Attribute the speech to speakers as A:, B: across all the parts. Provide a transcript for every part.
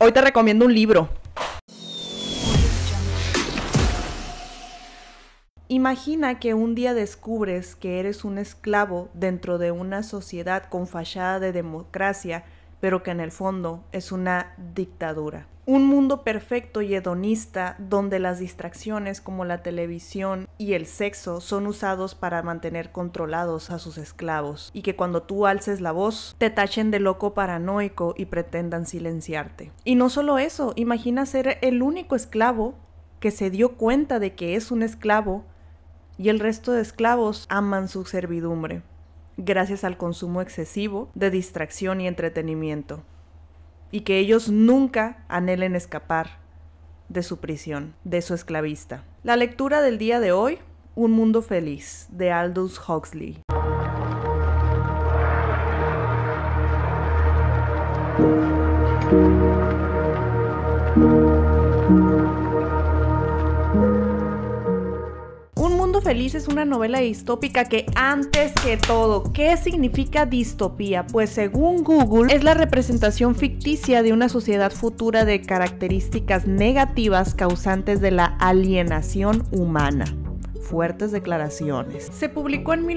A: Hoy te recomiendo un libro. Imagina que un día descubres que eres un esclavo dentro de una sociedad con fachada de democracia, pero que en el fondo es una dictadura. Un mundo perfecto y hedonista donde las distracciones como la televisión y el sexo son usados para mantener controlados a sus esclavos, y que cuando tú alces la voz te tachen de loco paranoico y pretendan silenciarte. Y no solo eso, imagina ser el único esclavo que se dio cuenta de que es un esclavo y el resto de esclavos aman su servidumbre, gracias al consumo excesivo de distracción y entretenimiento, y que ellos nunca anhelen escapar de su prisión, de su esclavista. La lectura del día de hoy, Un mundo feliz, de Aldous Huxley. Un mundo feliz es una novela distópica que, antes que todo, ¿qué significa distopía? Pues según Google, es la representación ficticia de una sociedad futura de características negativas causantes de la alienación humana. Fuertes declaraciones. Se publicó en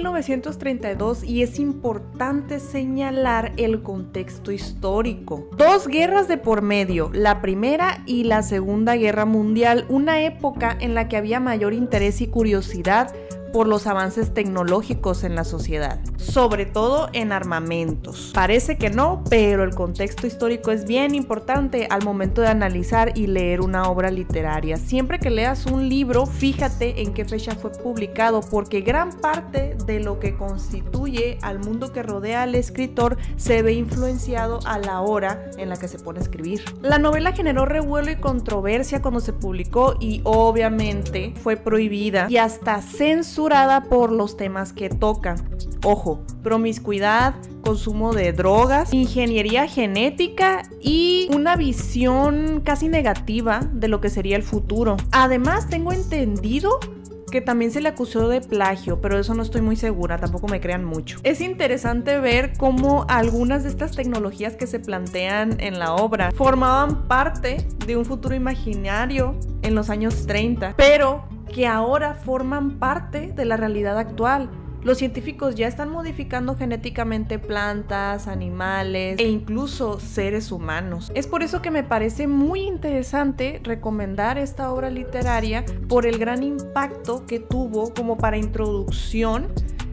A: 1932 y es importante señalar el contexto histórico. 2 guerras de por medio, la Primera y la Segunda Guerra Mundial, una época en la que había mayor interés y curiosidad por los avances tecnológicos en la sociedad, sobre todo en armamentos. Parece que no, pero el contexto histórico es bien importante al momento de analizar y leer una obra literaria. Siempre que leas un libro, fíjate en qué fecha fue publicado, porque gran parte de lo que constituye al mundo que rodea al escritor se ve influenciado a la hora en la que se pone a escribir. La novela generó revuelo y controversia cuando se publicó y obviamente fue prohibida y hasta censurada por los temas que toca. Ojo, promiscuidad, consumo de drogas, ingeniería genética y una visión casi negativa de lo que sería el futuro. Además, tengo entendido que también se le acusó de plagio, pero eso no estoy muy segura, tampoco me crean mucho. Es interesante ver cómo algunas de estas tecnologías que se plantean en la obra formaban parte de un futuro imaginario en los años 30, pero que ahora forman parte de la realidad actual. Los científicos ya están modificando genéticamente plantas, animales e incluso seres humanos. Es por eso que me parece muy interesante recomendar esta obra literaria por el gran impacto que tuvo como para introducción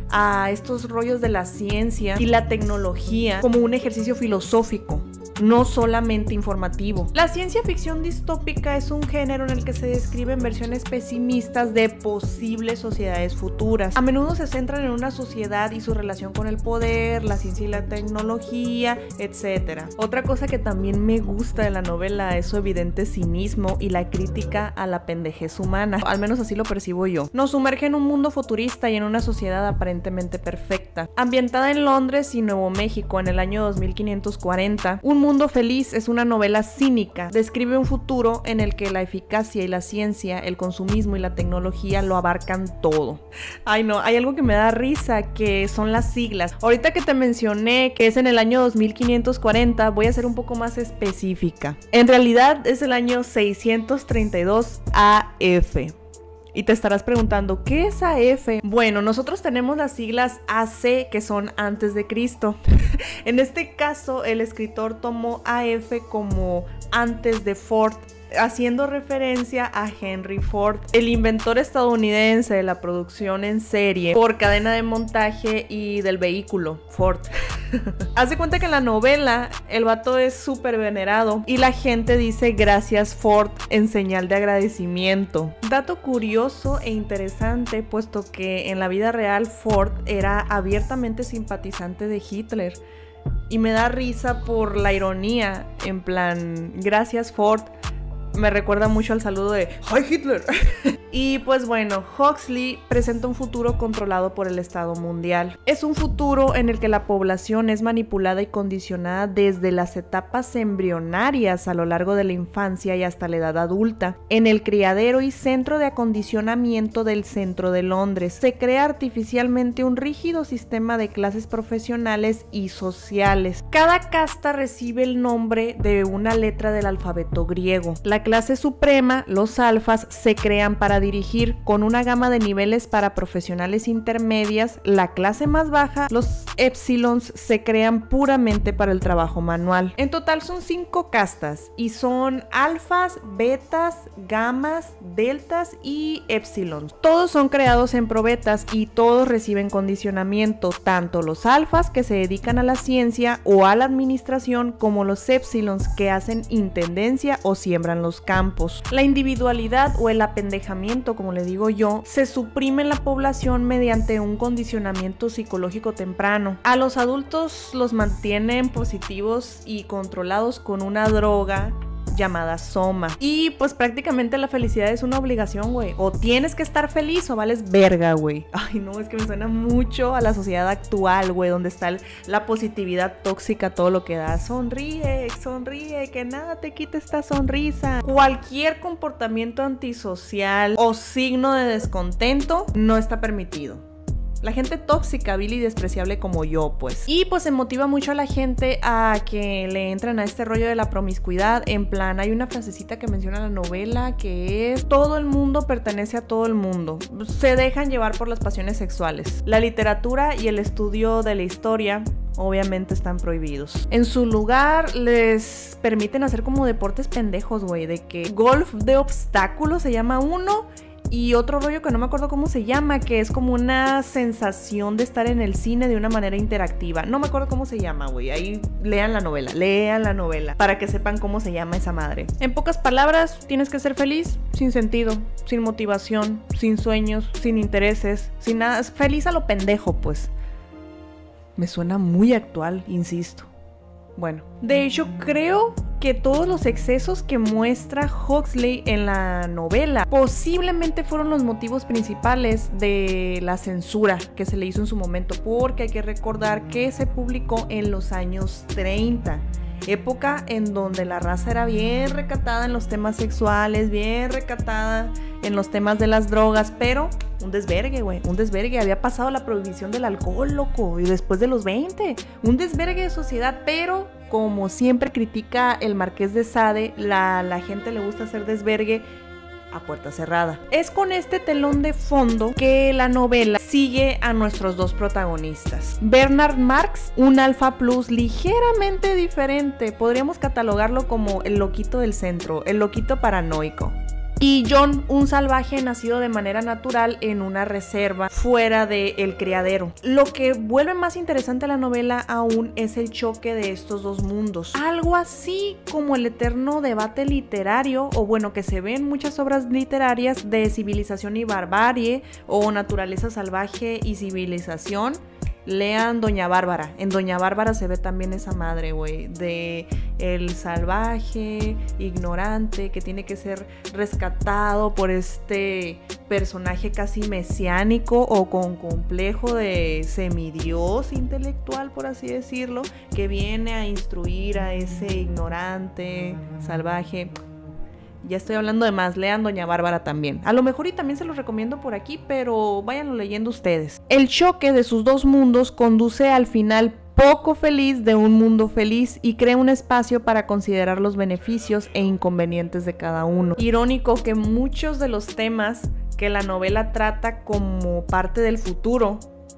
A: a estos rollos de la ciencia y la tecnología como un ejercicio filosófico, no solamente informativo. La ciencia ficción distópica es un género en el que se describen versiones pesimistas de posibles sociedades futuras. A menudo se centran en una sociedad y su relación con el poder, la ciencia y la tecnología, etc. Otra cosa que también me gusta de la novela es su evidente cinismo y la crítica a la pendejez humana. Al menos así lo percibo yo. Nos sumerge en un mundo futurista y en una sociedad aparentemente perfecta. Ambientada en Londres y Nuevo México en el año 2540, Un mundo feliz es una novela cínica. Describe un futuro en el que la eficacia y la ciencia, el consumismo y la tecnología lo abarcan todo. Ay no, hay algo que me da risa, que son las siglas. Ahorita que te mencioné que es en el año 2540, voy a ser un poco más específica. En realidad es el año 632 AF. Y te estarás preguntando, ¿qué es AF? Bueno, nosotros tenemos las siglas AC, que son antes de Cristo. En este caso, el escritor tomó AF como antes de Ford, haciendo referencia a Henry Ford, el inventor estadounidense de la producción en serie por cadena de montaje y del vehículo Ford. Hace cuenta que en la novela el vato es súper venerado y la gente dice gracias Ford en señal de agradecimiento. Dato curioso e interesante, puesto que en la vida real Ford era abiertamente simpatizante de Hitler. Y me da risa por la ironía, en plan, gracias Ford. Me recuerda mucho al saludo de ¡Hi Hitler! Y pues bueno, Huxley presenta un futuro controlado por el Estado mundial. Es un futuro en el que la población es manipulada y condicionada desde las etapas embrionarias a lo largo de la infancia y hasta la edad adulta. En el criadero y centro de acondicionamiento del centro de Londres, se crea artificialmente un rígido sistema de clases profesionales y sociales. Cada casta recibe el nombre de una letra del alfabeto griego. La clase suprema, los alfas, se crean para dirigir con una gama de niveles para profesionales intermedias. La clase más baja, los épsilons, se crean puramente para el trabajo manual. En total son 5 castas y son alfas, betas, gamas, deltas y épsilons. Todos son creados en probetas y todos reciben condicionamiento, tanto los alfas que se dedican a la ciencia o a la administración como los épsilons que hacen intendencia o siembran los campos. La individualidad o el apendejamiento, como le digo yo, se suprime en la población mediante un condicionamiento psicológico temprano. A los adultos los mantienen positivos y controlados con una droga llamada soma. Y pues prácticamente la felicidad es una obligación, güey. O tienes que estar feliz o vales verga, güey. Ay, no, es que me suena mucho a la sociedad actual, güey, donde está la positividad tóxica, todo lo que da. Sonríe, sonríe, que nada te quite esta sonrisa. Cualquier comportamiento antisocial o signo de descontento no está permitido. La gente tóxica, vil y despreciable como yo, pues. Y pues se motiva mucho a la gente a que le entren a este rollo de la promiscuidad. En plan, hay una frasecita que menciona la novela que es: todo el mundo pertenece a todo el mundo. Se dejan llevar por las pasiones sexuales. La literatura y el estudio de la historia obviamente están prohibidos. En su lugar les permiten hacer como deportes pendejos, güey. De que golf de obstáculos se llama uno. Y otro rollo que no me acuerdo cómo se llama, que es como una sensación de estar en el cine de una manera interactiva. No me acuerdo cómo se llama, güey. Ahí lean la novela, para que sepan cómo se llama esa madre. En pocas palabras, tienes que ser feliz, sin sentido, sin motivación, sin sueños, sin intereses, sin nada. Feliz a lo pendejo, pues. Me suena muy actual, insisto. Bueno, de hecho creo que todos los excesos que muestra Huxley en la novela posiblemente fueron los motivos principales de la censura que se le hizo en su momento, porque hay que recordar que se publicó en los años 30, época en donde la raza era bien recatada en los temas sexuales, bien recatada en los temas de las drogas, pero un desvergue, güey, un desvergue. Había pasado la prohibición del alcohol, loco, y después de los 20, un desvergue de sociedad, pero como siempre critica el Marqués de Sade, la gente le gusta hacer desvergue a puerta cerrada. Es con este telón de fondo que la novela sigue a nuestros dos protagonistas. Bernard Marx, un alfa plus ligeramente diferente, podríamos catalogarlo como el loquito del centro, el loquito paranoico. Y John, un salvaje nacido de manera natural en una reserva fuera del criadero. Lo que vuelve más interesante la novela aún es el choque de estos dos mundos. Algo así como el eterno debate literario, o bueno, que se ve en muchas obras literarias, de civilización y barbarie, o naturaleza salvaje y civilización. Lean Doña Bárbara. En Doña Bárbara se ve también esa madre, güey, de el salvaje, ignorante, que tiene que ser rescatado por este personaje casi mesiánico o con complejo de semidios intelectual, por así decirlo, que viene a instruir a ese ignorante, salvaje. Ya estoy hablando de más, lean Doña Bárbara también. A lo mejor y también se los recomiendo por aquí, pero váyanlo leyendo ustedes. El choque de sus dos mundos conduce al final poco feliz de un mundo feliz y crea un espacio para considerar los beneficios e inconvenientes de cada uno. Irónico que muchos de los temas que la novela trata como parte del futuro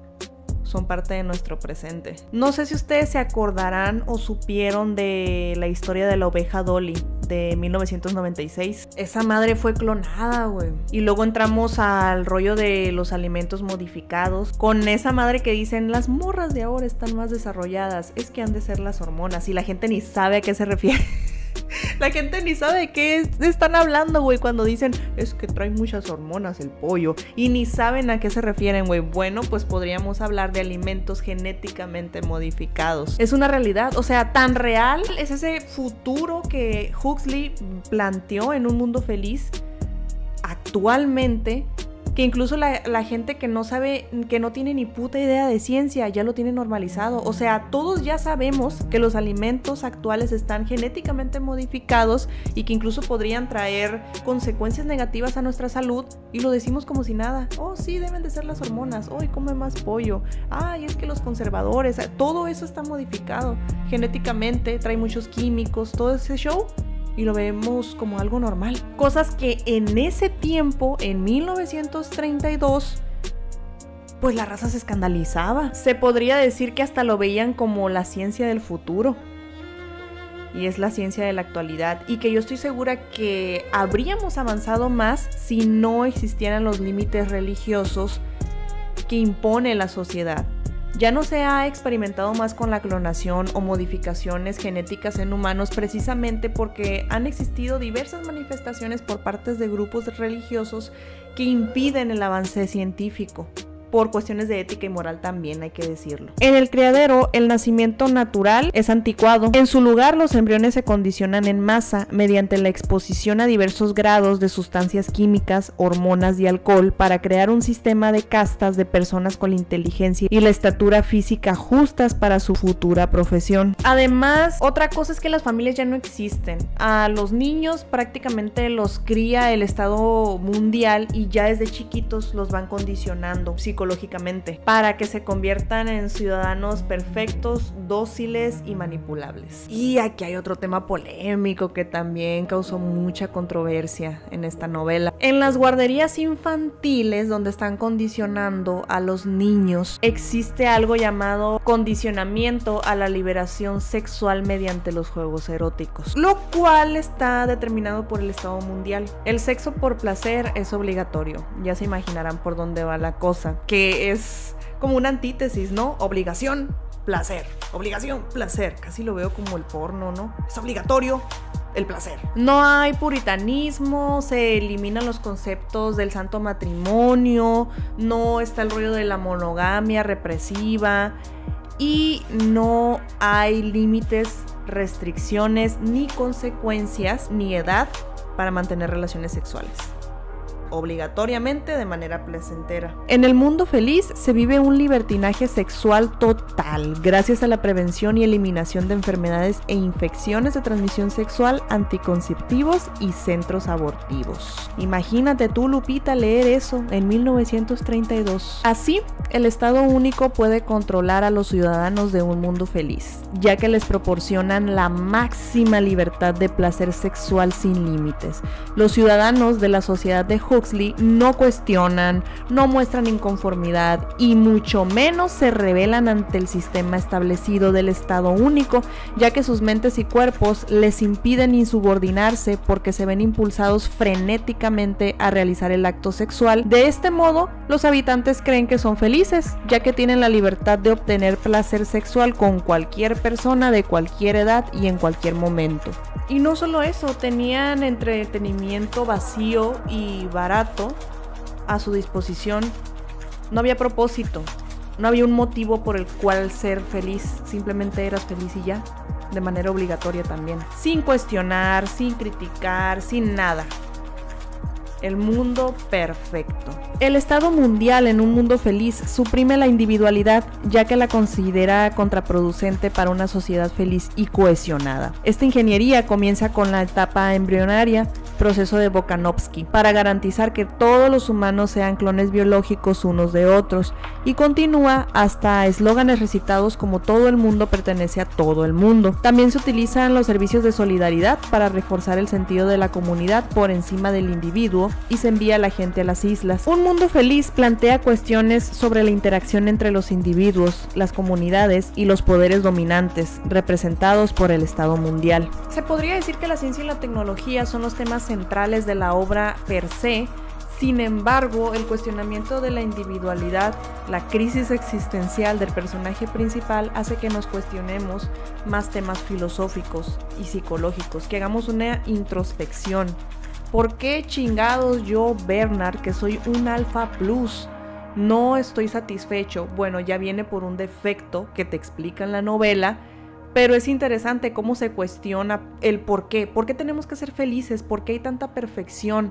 A: son parte de nuestro presente. No sé si ustedes se acordarán o supieron de la historia de la oveja Dolly de 1996. Esa madre fue clonada, güey. Y luego entramos al rollo de los alimentos modificados, con esa madre que dicen: las morras de ahora están más desarrolladas, es que han de ser las hormonas, y la gente ni sabe a qué se refiere. La gente ni sabe de qué están hablando, güey, cuando dicen: es que trae muchas hormonas el pollo, y ni saben a qué se refieren, güey. Bueno, pues podríamos hablar de alimentos genéticamente modificados. Es una realidad, o sea, tan real es ese futuro que Huxley planteó en un mundo feliz, actualmente, que incluso la gente que no sabe, que no tiene ni puta idea de ciencia, ya lo tiene normalizado. O sea, todos ya sabemos que los alimentos actuales están genéticamente modificados y que incluso podrían traer consecuencias negativas a nuestra salud, y lo decimos como si nada. Oh, sí, deben de ser las hormonas. Hoy come más pollo. Ay, es que los conservadores, todo eso está modificado genéticamente, trae muchos químicos, todo ese show. Y lo vemos como algo normal. Cosas que en ese tiempo, en 1932, pues la raza se escandalizaba. Se podría decir que hasta lo veían como la ciencia del futuro. Y es la ciencia de la actualidad. Y que yo estoy segura que habríamos avanzado más si no existieran los límites religiosos que impone la sociedad. Ya no se ha experimentado más con la clonación o modificaciones genéticas en humanos, precisamente porque han existido diversas manifestaciones por parte de grupos religiosos que impiden el avance científico. Por cuestiones de ética y moral también, hay que decirlo. En el criadero, el nacimiento natural es anticuado. En su lugar, los embriones se condicionan en masa mediante la exposición a diversos grados de sustancias químicas, hormonas y alcohol para crear un sistema de castas de personas con la inteligencia y la estatura física justas para su futura profesión. Además, otra cosa es que las familias ya no existen. A los niños prácticamente los cría el Estado mundial y ya desde chiquitos los van condicionando psicológicamente para que se conviertan en ciudadanos perfectos, dóciles y manipulables. Y aquí hay otro tema polémico que también causó mucha controversia en esta novela. En las guarderías infantiles donde están condicionando a los niños, existe algo llamado condicionamiento a la liberación sexual mediante los juegos eróticos, lo cual está determinado por el Estado mundial. El sexo por placer es obligatorio, ya se imaginarán por dónde va la cosa, que es como una antítesis, ¿no? Obligación, placer, obligación, placer. Casi lo veo como el porno, ¿no? Es obligatorio el placer. No hay puritanismo, se eliminan los conceptos del santo matrimonio, no está el rollo de la monogamia represiva y no hay límites, restricciones, ni consecuencias, ni edad para mantener relaciones sexuales. Obligatoriamente de manera placentera. En el mundo feliz se vive un libertinaje sexual total gracias a la prevención y eliminación de enfermedades e infecciones de transmisión sexual, anticonceptivos y centros abortivos. Imagínate tú, Lupita, leer eso en 1932. Así, el Estado único puede controlar a los ciudadanos de un mundo feliz, ya que les proporcionan la máxima libertad de placer sexual sin límites. Los ciudadanos de la sociedad de Huxley no cuestionan, no muestran inconformidad y mucho menos se rebelan ante el sistema establecido del Estado único, ya que sus mentes y cuerpos les impiden insubordinarse porque se ven impulsados frenéticamente a realizar el acto sexual. De este modo, los habitantes creen que son felices, ya que tienen la libertad de obtener placer sexual con cualquier persona de cualquier edad y en cualquier momento. Y no solo eso, tenían entretenimiento vacío y barato a su disposición. No había propósito, no había un motivo por el cual ser feliz, simplemente eras feliz y ya, de manera obligatoria también, sin cuestionar, sin criticar, sin nada. El mundo perfecto. El Estado mundial en un mundo feliz suprime la individualidad, ya que la considera contraproducente para una sociedad feliz y cohesionada. Esta ingeniería comienza con la etapa embrionaria, proceso de Volkanovsky, para garantizar que todos los humanos sean clones biológicos unos de otros, y continúa hasta eslóganes recitados como todo el mundo pertenece a todo el mundo. También se utilizan los servicios de solidaridad para reforzar el sentido de la comunidad por encima del individuo, y se envía a la gente a las islas. Un mundo feliz plantea cuestiones sobre la interacción entre los individuos, las comunidades y los poderes dominantes, representados por el Estado mundial. Se podría decir que la ciencia y la tecnología son los temas centrales de la obra per se. Sin embargo, el cuestionamiento de la individualidad, la crisis existencial del personaje principal hace que nos cuestionemos más temas filosóficos y psicológicos, que hagamos una introspección. ¿Por qué chingados yo, Bernard, que soy un alfa plus, no estoy satisfecho? Bueno, ya viene por un defecto que te explica en la novela, pero es interesante cómo se cuestiona el por qué. ¿Por qué tenemos que ser felices? ¿Por qué hay tanta perfección?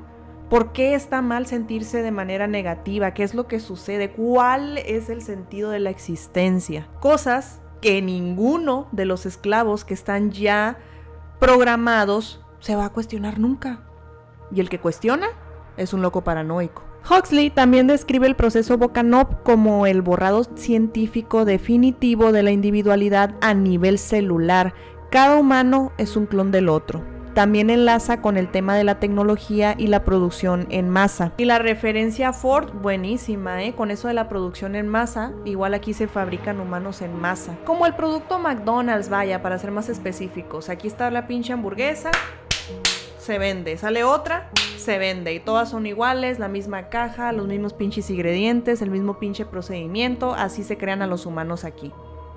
A: ¿Por qué está mal sentirse de manera negativa? ¿Qué es lo que sucede? ¿Cuál es el sentido de la existencia? Cosas que ninguno de los esclavos que están ya programados se va a cuestionar nunca. Y el que cuestiona es un loco paranoico. Huxley también describe el proceso Volkanov como el borrado científico definitivo de la individualidad a nivel celular. Cada humano es un clon del otro. También enlaza con el tema de la tecnología y la producción en masa. Y la referencia a Ford, buenísima, con eso de la producción en masa. Igual aquí se fabrican humanos en masa. Como el producto McDonald's, vaya, para ser más específicos. Aquí está la pinche hamburguesa, se vende. Sale otra, se vende. Y todas son iguales, la misma caja, los mismos pinches ingredientes, el mismo pinche procedimiento. Así se crean a los humanos aquí.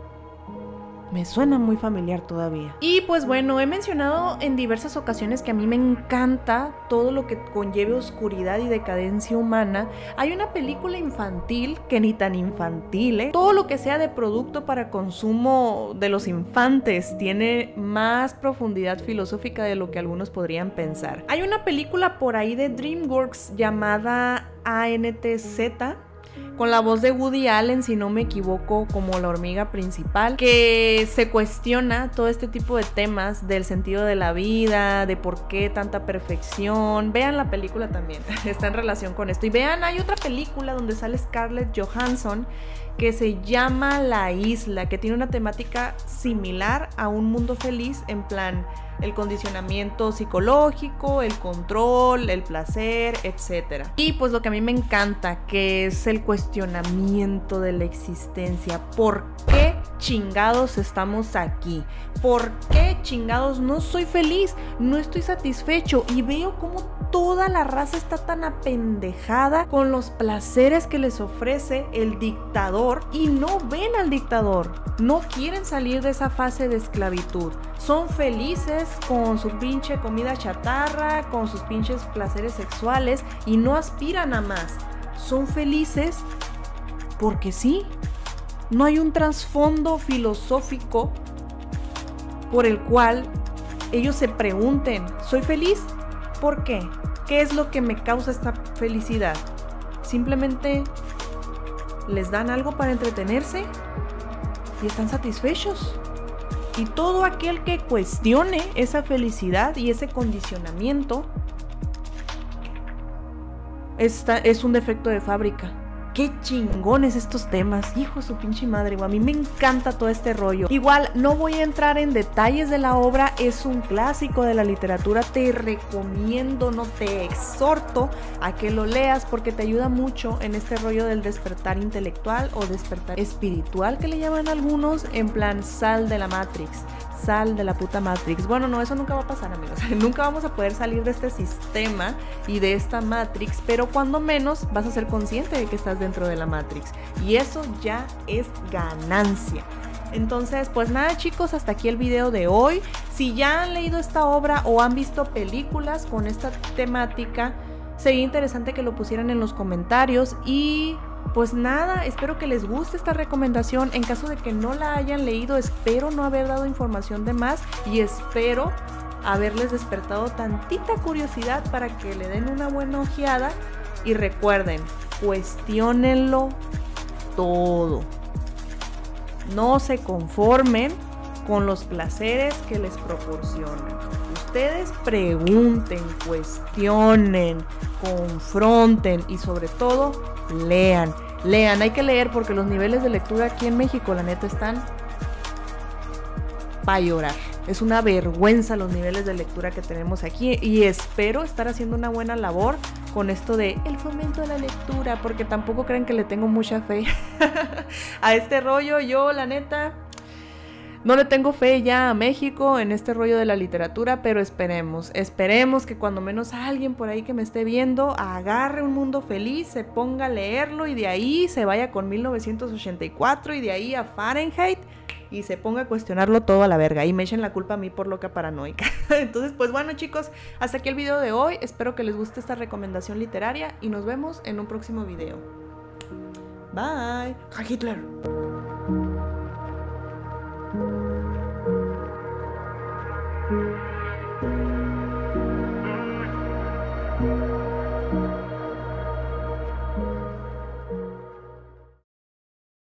A: Me suena muy familiar todavía. Y pues bueno, he mencionado en diversas ocasiones que a mí me encanta todo lo que conlleve oscuridad y decadencia humana. Hay una película infantil que ni tan infantil, todo lo que sea de producto para consumo de los infantes tiene más profundidad filosófica de lo que algunos podrían pensar. Hay una película por ahí de DreamWorks llamada ANTZ, con la voz de Woody Allen, si no me equivoco, como la hormiga principal, que se cuestiona todo este tipo de temas del sentido de la vida, de por qué tanta perfección. Vean la película también, está en relación con esto. Y vean, hay otra película donde sale Scarlett Johansson que se llama La Isla, que tiene una temática similar a Un Mundo Feliz, en plan el condicionamiento psicológico, el control, el placer, etc. Y pues lo que a mí me encanta, que es el cuestionamiento de la existencia. ¿Por qué chingados estamos aquí? ¿Por qué chingados no soy feliz? No estoy satisfecho y veo cómo toda la raza está tan apendejada con los placeres que les ofrece el dictador y no ven al dictador. No quieren salir de esa fase de esclavitud. Son felices con su pinche comida chatarra, con sus pinches placeres sexuales y no aspiran a más. Son felices porque sí. No hay un trasfondo filosófico por el cual ellos se pregunten, ¿soy feliz? ¿Por qué? ¿Qué es lo que me causa esta felicidad? Simplemente les dan algo para entretenerse y están satisfechos. Y todo aquel que cuestione esa felicidad y ese condicionamiento es un defecto de fábrica. Qué chingones estos temas, hijo de su pinche madre, a mí me encanta todo este rollo. Igual no voy a entrar en detalles de la obra, es un clásico de la literatura, te recomiendo, no te exhorto a que lo leas porque te ayuda mucho en este rollo del despertar intelectual o despertar espiritual que le llaman algunos, en plan sal de la Matrix. Sal de la puta Matrix. Bueno, no, eso nunca va a pasar, amigos. Nunca vamos a poder salir de este sistema y de esta Matrix, pero cuando menos vas a ser consciente de que estás dentro de la Matrix. Y eso ya es ganancia. Entonces, pues nada, chicos, hasta aquí el video de hoy. Si ya han leído esta obra o han visto películas con esta temática, sería interesante que lo pusieran en los comentarios. Y pues nada, espero que les guste esta recomendación. En caso de que no la hayan leído, espero no haber dado información de más y espero haberles despertado tantita curiosidad para que le den una buena ojeada. Y recuerden, cuestiónenlo todo. No se conformen con los placeres que les proporcionan. Ustedes pregunten, cuestionen, confronten y sobre todo lean. Lean, hay que leer porque los niveles de lectura aquí en México, la neta, están para llorar. Es una vergüenza los niveles de lectura que tenemos aquí y espero estar haciendo una buena labor con esto de el fomento de la lectura, porque tampoco crean que le tengo mucha fe a este rollo. Yo, la neta, no le tengo fe ya a México en este rollo de la literatura, pero esperemos que cuando menos alguien por ahí que me esté viendo agarre Un Mundo Feliz, se ponga a leerlo y de ahí se vaya con 1984 y de ahí a Fahrenheit y se ponga a cuestionarlo todo a la verga y me echen la culpa a mí por loca paranoica. Entonces, pues bueno, chicos, hasta aquí el video de hoy. Espero que les guste esta recomendación literaria y nos vemos en un próximo video. Bye. ¡Heil Hitler!